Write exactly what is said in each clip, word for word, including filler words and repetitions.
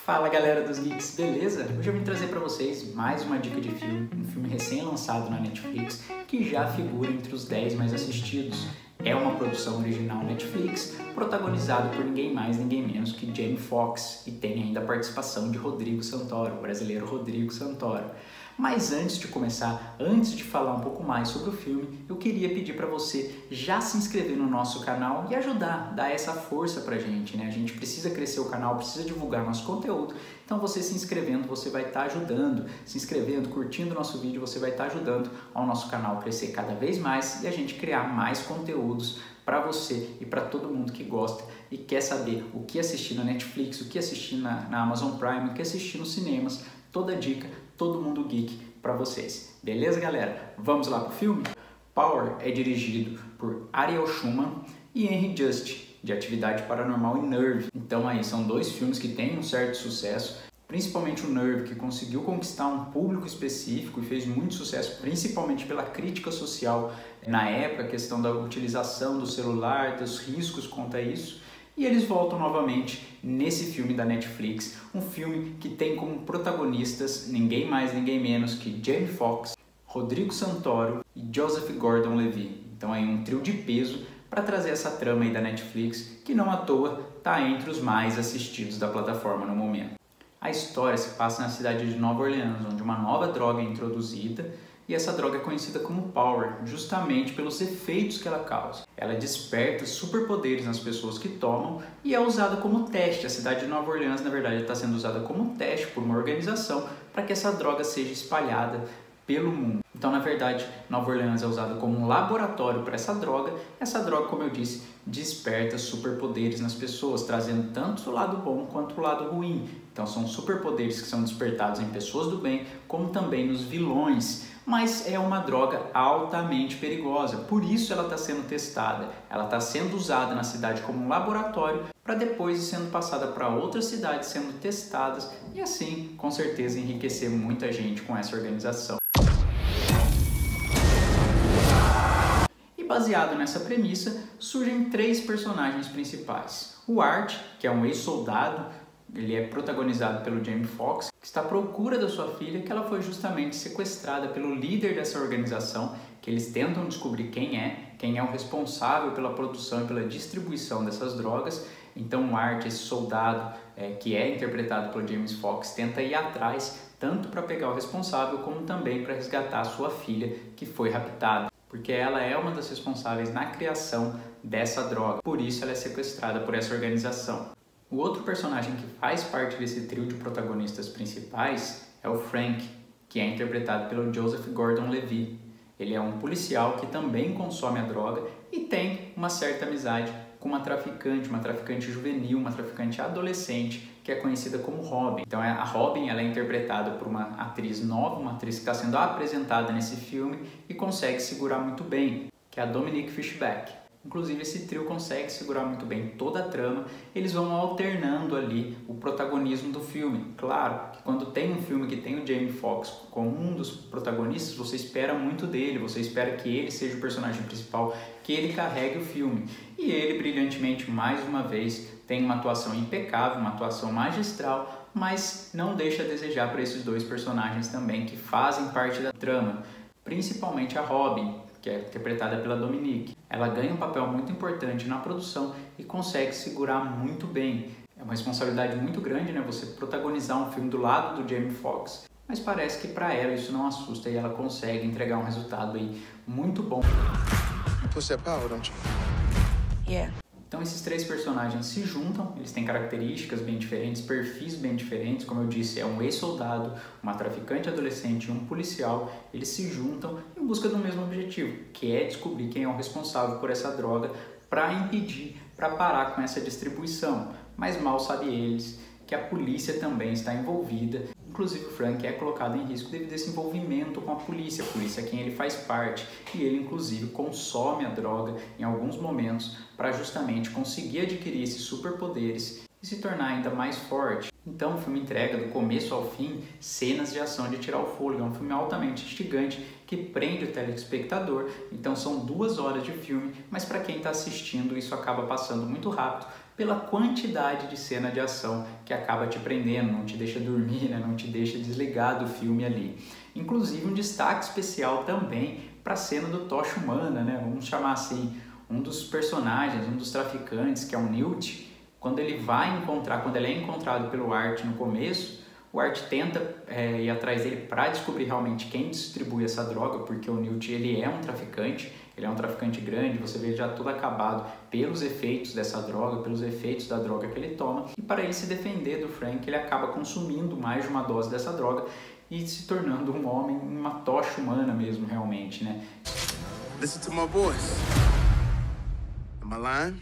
Fala galera dos Geeks, beleza? Hoje eu vim trazer para vocês mais uma dica de filme, um filme recém-lançado na Netflix que já figura entre os dez mais assistidos. É uma produção original Netflix, protagonizado por ninguém mais, ninguém menos que Jamie Foxx, e tem ainda a participação de Rodrigo Santoro, o brasileiro Rodrigo Santoro. Mas antes de começar, antes de falar um pouco mais sobre o filme, eu queria pedir para você já se inscrever no nosso canal e ajudar, dar essa força pra gente, né? A gente precisa crescer o canal, precisa divulgar nosso conteúdo, então você se inscrevendo, você vai estar ajudando, se inscrevendo, curtindo o nosso vídeo, você vai estar ajudando ao nosso canal crescer cada vez mais e a gente criar mais conteúdos para você e para todo mundo que gosta e quer saber o que assistir na Netflix, o que assistir na, na Amazon Prime, o que assistir nos cinemas, toda dica, todo mundo geek para vocês. Beleza, galera? Vamos lá pro filme? Power é dirigido por Ariel Schulman e Henry Just, de Atividade Paranormal e Nerve. Então aí são dois filmes que têm um certo sucesso, principalmente o Nerve, que conseguiu conquistar um público específico e fez muito sucesso, principalmente pela crítica social na época, a questão da utilização do celular, dos riscos quanto a isso. E eles voltam novamente nesse filme da Netflix, um filme que tem como protagonistas ninguém mais, ninguém menos que Jamie Foxx, Rodrigo Santoro e Joseph Gordon-Levitt. Então aí um trio de peso para trazer essa trama aí da Netflix, que não à toa está entre os mais assistidos da plataforma no momento. A história se passa na cidade de Nova Orleans, onde uma nova droga é introduzida, e essa droga é conhecida como Power, justamente pelos efeitos que ela causa. Ela desperta superpoderes nas pessoas que tomam e é usada como teste. A cidade de Nova Orleans, na verdade, está sendo usada como teste por uma organização para que essa droga seja espalhada pelo mundo. Então, na verdade, Nova Orleans é usada como um laboratório para essa droga. Essa droga, como eu disse, desperta superpoderes nas pessoas, trazendo tanto o lado bom quanto o lado ruim. Então, são superpoderes que são despertados em pessoas do bem, como também nos vilões. Mas é uma droga altamente perigosa, por isso ela está sendo testada. Ela está sendo usada na cidade como um laboratório para depois ir sendo passada para outras cidades, sendo testadas e assim, com certeza, enriquecer muita gente com essa organização. E baseado nessa premissa, surgem três personagens principais. O Art, que é um ex-soldado, ele é protagonizado pelo Jamie Foxx, que está à procura da sua filha, que ela foi justamente sequestrada pelo líder dessa organização, que eles tentam descobrir quem é, quem é o responsável pela produção e pela distribuição dessas drogas. Então o Art, esse soldado é, que é interpretado pelo Jamie Foxx, tenta ir atrás, tanto para pegar o responsável, como também para resgatar a sua filha, que foi raptada, porque ela é uma das responsáveis na criação dessa droga, por isso ela é sequestrada por essa organização. O outro personagem que faz parte desse trio de protagonistas principais é o Frank, que é interpretado pelo Joseph Gordon-Levitt. Ele é um policial que também consome a droga e tem uma certa amizade com uma traficante, uma traficante juvenil, uma traficante adolescente, que é conhecida como Robin. Então a Robin ela é interpretada por uma atriz nova, uma atriz que está sendo apresentada nesse filme e consegue segurar muito bem, que é a Dominique Fishback. Inclusive esse trio consegue segurar muito bem toda a trama, eles vão alternando ali o protagonismo do filme. Claro que quando tem um filme que tem o Jamie Foxx como um dos protagonistas, você espera muito dele, você espera que ele seja o personagem principal, que ele carregue o filme. E ele brilhantemente, mais uma vez, tem uma atuação impecável, uma atuação magistral, mas não deixa a desejar para esses dois personagens também que fazem parte da trama, principalmente a Robin, que é interpretada pela Dominique. Ela ganha um papel muito importante na produção e consegue segurar muito bem. É uma responsabilidade muito grande, né? Você protagonizar um filme do lado do Jamie Foxx. Mas parece que para ela isso não assusta e ela consegue entregar um resultado aí muito bom. Você é power, don't you? Yeah. Então esses três personagens se juntam, eles têm características bem diferentes, perfis bem diferentes, como eu disse, é um ex-soldado, uma traficante adolescente e um policial. Eles se juntam em busca do mesmo objetivo, que é descobrir quem é o responsável por essa droga para impedir, para parar com essa distribuição. Mas mal sabem eles que a polícia também está envolvida. Inclusive o Frank é colocado em risco devido a esse envolvimento com a polícia, a polícia a quem ele faz parte, e ele inclusive consome a droga em alguns momentos para justamente conseguir adquirir esses superpoderes e se tornar ainda mais forte. Então o filme entrega do começo ao fim cenas de ação de tirar o fôlego, é um filme altamente instigante que prende o telespectador. Então são duas horas de filme, mas para quem está assistindo isso acaba passando muito rápido pela quantidade de cena de ação que acaba te prendendo, não te deixa dormir, né? Não te deixa desligar do filme ali. Inclusive um destaque especial também para a cena do Tocha Humana, né? Vamos chamar assim, um dos personagens, um dos traficantes, que é o Newt, quando ele vai encontrar, quando ele é encontrado pelo Art no começo, o Art tenta é, ir atrás dele para descobrir realmente quem distribui essa droga, porque o Newt ele é um traficante, ele é um traficante grande, você vê ele já todo acabado pelos efeitos dessa droga, pelos efeitos da droga que ele toma, e para ele se defender do Frank, ele acaba consumindo mais de uma dose dessa droga e se tornando um homem, uma tocha humana mesmo, realmente, né? Listen to my voice. Am I lying?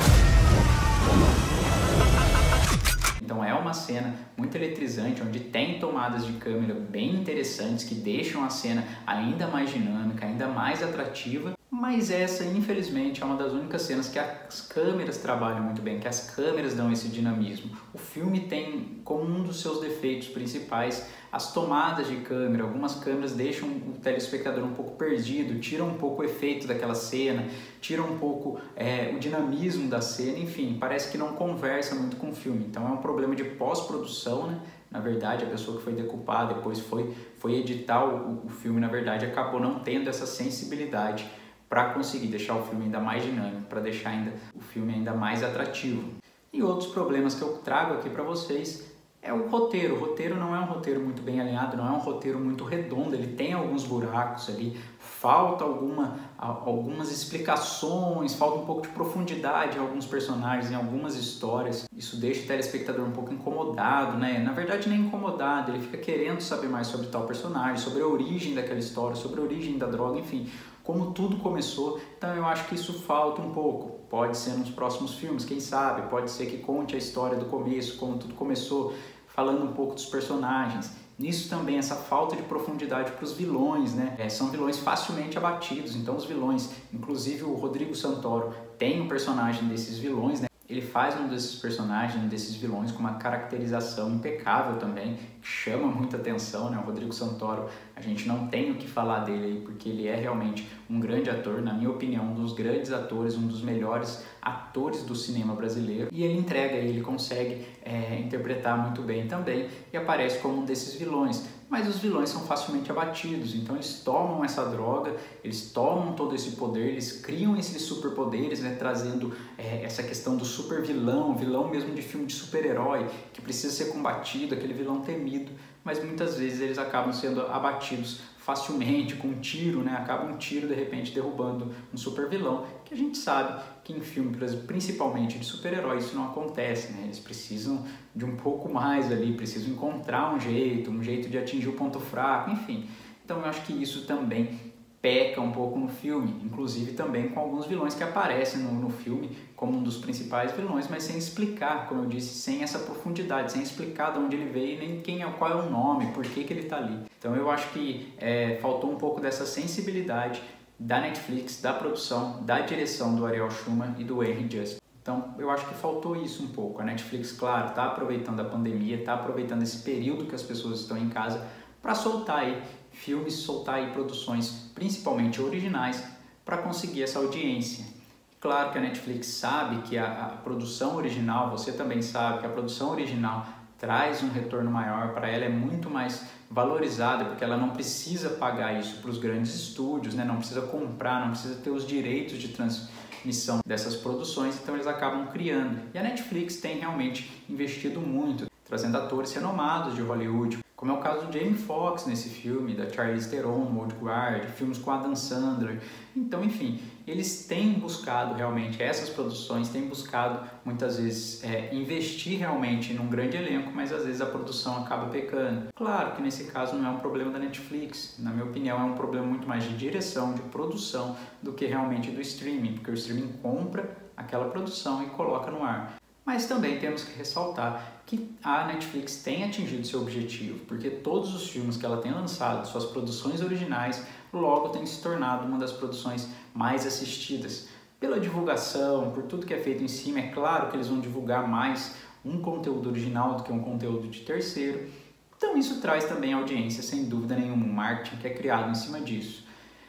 Então é uma cena muito eletrizante, onde tem tomadas de câmera bem interessantes, que deixam a cena ainda mais dinâmica, ainda mais atrativa, mas essa, infelizmente, é uma das únicas cenas que as câmeras trabalham muito bem, que as câmeras dão esse dinamismo. O filme tem como um dos seus defeitos principais as tomadas de câmera. Algumas câmeras deixam o telespectador um pouco perdido, tiram um pouco o efeito daquela cena, tiram um pouco é, o dinamismo da cena, enfim, parece que não conversa muito com o filme. Então é um problema de pós-produção, né? Na verdade, a pessoa que foi decupar, depois foi, foi editar o, o filme, na verdade, acabou não tendo essa sensibilidade para conseguir deixar o filme ainda mais dinâmico, para deixar ainda o filme ainda mais atrativo. E outros problemas que eu trago aqui para vocês é o roteiro. O roteiro não é um roteiro muito bem alinhado, não é um roteiro muito redondo, ele tem alguns buracos ali, falta alguma, algumas explicações, falta um pouco de profundidade em alguns personagens, em algumas histórias. Isso deixa o telespectador um pouco incomodado, né? Na verdade, nem incomodado, ele fica querendo saber mais sobre tal personagem, sobre a origem daquela história, sobre a origem da droga, enfim, como tudo começou. Então eu acho que isso falta um pouco. Pode ser nos próximos filmes, quem sabe, pode ser que conte a história do começo, como tudo começou, falando um pouco dos personagens. Nisso também essa falta de profundidade para os vilões, né? É, são vilões facilmente abatidos, então os vilões, inclusive o Rodrigo Santoro tem um personagem desses vilões, né? Ele faz um desses personagens, um desses vilões com uma caracterização impecável também, que chama muita atenção, né? O Rodrigo Santoro, a gente não tem o que falar dele aí, porque ele é realmente um grande ator, na minha opinião, um dos grandes atores, um dos melhores atores do cinema brasileiro. E ele entrega, ele consegue é, interpretar muito bem também e aparece como um desses vilões. Mas os vilões são facilmente abatidos, então eles tomam essa droga, eles tomam todo esse poder, eles criam esses superpoderes, né, trazendo é, essa questão do super vilão, vilão mesmo de filme de super-herói, que precisa ser combatido, aquele vilão temido, mas muitas vezes eles acabam sendo abatidos facilmente, com um tiro, né? Acaba um tiro de repente derrubando um super vilão, que a gente sabe que em filmes, principalmente de super-heróis, isso não acontece, né? Eles precisam de um pouco mais ali, precisam encontrar um jeito, um jeito de atingir o ponto fraco, enfim. Então eu acho que isso também peca um pouco no filme, inclusive também com alguns vilões que aparecem no, no filme como um dos principais vilões, mas sem explicar, como eu disse, sem essa profundidade, sem explicar de onde ele veio, nem quem é, qual é o nome, por que que ele está ali. Então eu acho que é, faltou um pouco dessa sensibilidade da Netflix, da produção, da direção do Ariel Schulman e do Henry Just. Então eu acho que faltou isso um pouco. A Netflix, claro, está aproveitando a pandemia, está aproveitando esse período que as pessoas estão em casa para soltar aí filmes, soltar aí produções, principalmente originais, para conseguir essa audiência. Claro que a Netflix sabe que a, a produção original, você também sabe que a produção original traz um retorno maior, para ela é muito mais valorizada, porque ela não precisa pagar isso para os grandes estúdios, né? Não precisa comprar, não precisa ter os direitos de transmissão dessas produções, então eles acabam criando. E a Netflix tem realmente investido muito, trazendo atores renomados de Hollywood, como é o caso do Jamie Foxx nesse filme, da Charlize Theron no Old Guard, filmes com Adam Sandler. Então, enfim, eles têm buscado realmente, essas produções têm buscado muitas vezes é, investir realmente num grande elenco, mas às vezes a produção acaba pecando. Claro que nesse caso não é um problema da Netflix, na minha opinião é um problema muito mais de direção, de produção, do que realmente do streaming, porque o streaming compra aquela produção e coloca no ar. Mas também temos que ressaltar que a Netflix tem atingido seu objetivo, porque todos os filmes que ela tem lançado, suas produções originais, logo têm se tornado uma das produções mais assistidas. Pela divulgação, por tudo que é feito em cima, é claro que eles vão divulgar mais um conteúdo original do que um conteúdo de terceiro. Então isso traz também audiência, sem dúvida nenhuma, um marketing que é criado em cima disso.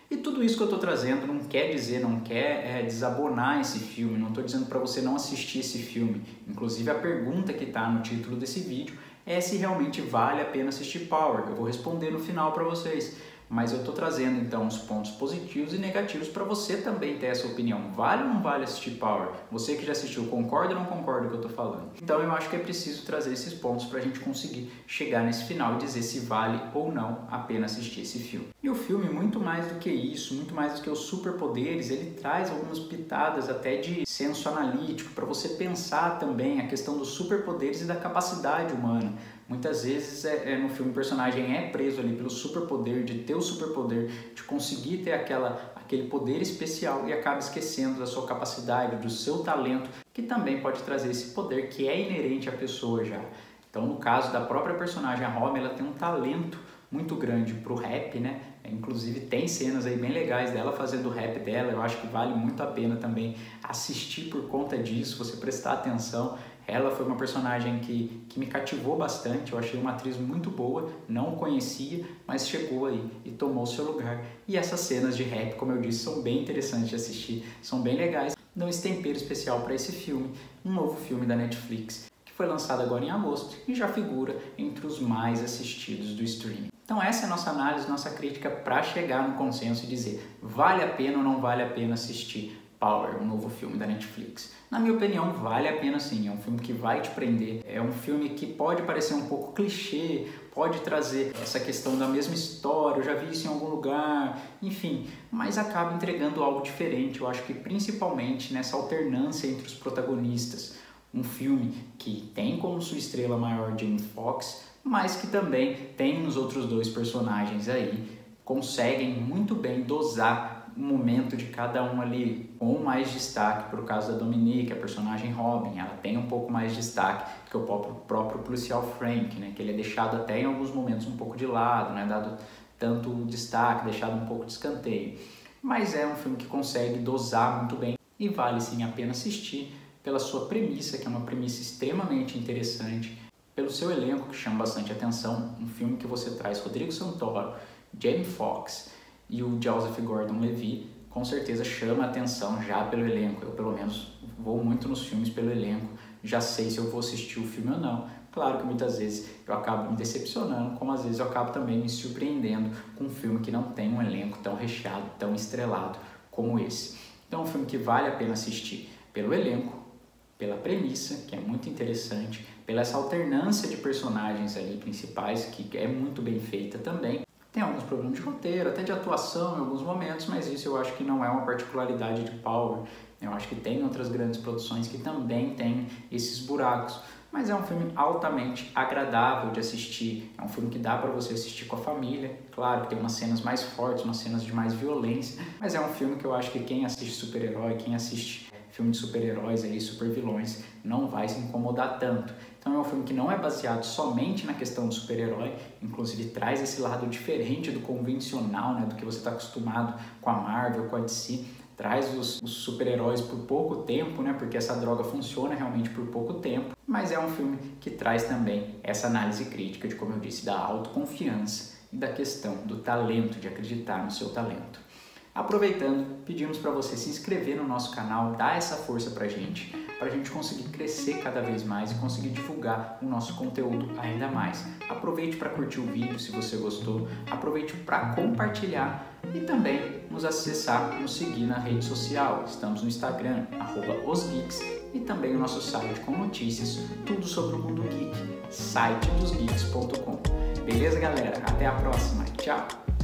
E tudo isso que eu estou trazendo não quer dizer, não quer é, desabonar esse filme, não estou dizendo para você não assistir esse filme. Inclusive a pergunta que está no título desse vídeo é se realmente vale a pena assistir Power. Eu vou responder no final para vocês. Mas eu estou trazendo então os pontos positivos e negativos para você também ter essa opinião. Vale ou não vale assistir Power? Você que já assistiu, concorda ou não concorda com o que eu estou falando? Então eu acho que é preciso trazer esses pontos para a gente conseguir chegar nesse final e dizer se vale ou não a pena assistir esse filme. E o filme, muito mais do que isso, muito mais do que os superpoderes, ele traz algumas pitadas até de senso analítico para você pensar também a questão dos superpoderes e da capacidade humana. Muitas vezes é, é, no filme o personagem é preso ali pelo superpoder, de ter o superpoder, de conseguir ter aquela, aquele poder especial e acaba esquecendo da sua capacidade, do seu talento, que também pode trazer esse poder que é inerente à pessoa já. Então, no caso da própria personagem, a Robin, ela tem um talento muito grande pro rap, né? Inclusive tem cenas aí bem legais dela fazendo o rap dela, eu acho que vale muito a pena também assistir por conta disso, você prestar atenção. Ela foi uma personagem que, que me cativou bastante, eu achei uma atriz muito boa, não conhecia, mas chegou aí e tomou seu lugar. E essas cenas de rap, como eu disse, são bem interessantes de assistir, são bem legais. Dão esse tempero especial para esse filme, um novo filme da Netflix, que foi lançado agora em agosto e já figura entre os mais assistidos do streaming. Então essa é a nossa análise, nossa crítica para chegar no consenso e dizer vale a pena ou não vale a pena assistir Power, um novo filme da Netflix. Na minha opinião, vale a pena sim, é um filme que vai te prender, é um filme que pode parecer um pouco clichê, pode trazer essa questão da mesma história, eu já vi isso em algum lugar, enfim, mas acaba entregando algo diferente, eu acho que principalmente nessa alternância entre os protagonistas. Um filme que tem como sua estrela maior Jamie Foxx, mas que também tem os outros dois personagens aí, conseguem muito bem dosar o momento de cada um ali, com mais destaque. Por caso da Dominique, a personagem Robin, ela tem um pouco mais de destaque que o próprio, próprio policial Frank, né, que ele é deixado até em alguns momentos um pouco de lado, né, dado tanto destaque, deixado um pouco de escanteio. Mas é um filme que consegue dosar muito bem e vale sim a pena assistir pela sua premissa, que é uma premissa extremamente interessante, pelo seu elenco, que chama bastante atenção, um filme que você traz Rodrigo Santoro, Jamie Foxx e o Joseph Gordon-Levitt, com certeza chama a atenção já pelo elenco. Eu, pelo menos, vou muito nos filmes pelo elenco, já sei se eu vou assistir o filme ou não. Claro que muitas vezes eu acabo me decepcionando, como às vezes eu acabo também me surpreendendo com um filme que não tem um elenco tão recheado, tão estrelado como esse. Então é um filme que vale a pena assistir pelo elenco, pela premissa, que é muito interessante, pela essa alternância de personagens ali principais, que é muito bem feita também. Tem alguns problemas de roteiro, até de atuação em alguns momentos, mas isso eu acho que não é uma particularidade de Power. Eu acho que tem outras grandes produções que também têm esses buracos. Mas é um filme altamente agradável de assistir. É um filme que dá para você assistir com a família. Claro que tem umas cenas mais fortes, umas cenas de mais violência. Mas é um filme que eu acho que quem assiste super-herói, quem assiste filme de super-heróis, super-vilões, não vai se incomodar tanto. Então é um filme que não é baseado somente na questão do super-herói, inclusive traz esse lado diferente do convencional, né, do que você está acostumado com a Marvel, com a D C. Traz os, os super-heróis por pouco tempo, né, porque essa droga funciona realmente por pouco tempo. Mas é um filme que traz também essa análise crítica de, como eu disse, da autoconfiança e da questão do talento, de acreditar no seu talento. Aproveitando, pedimos para você se inscrever no nosso canal, dar essa força para a gente, para a gente conseguir crescer cada vez mais e conseguir divulgar o nosso conteúdo ainda mais. Aproveite para curtir o vídeo se você gostou, aproveite para compartilhar e também nos acessar, nos seguir na rede social. Estamos no Instagram, arroba osgeeks, e também o nosso site com notícias, tudo sobre o mundo geek, site dos geeks ponto com. Beleza, galera? Até a próxima. Tchau!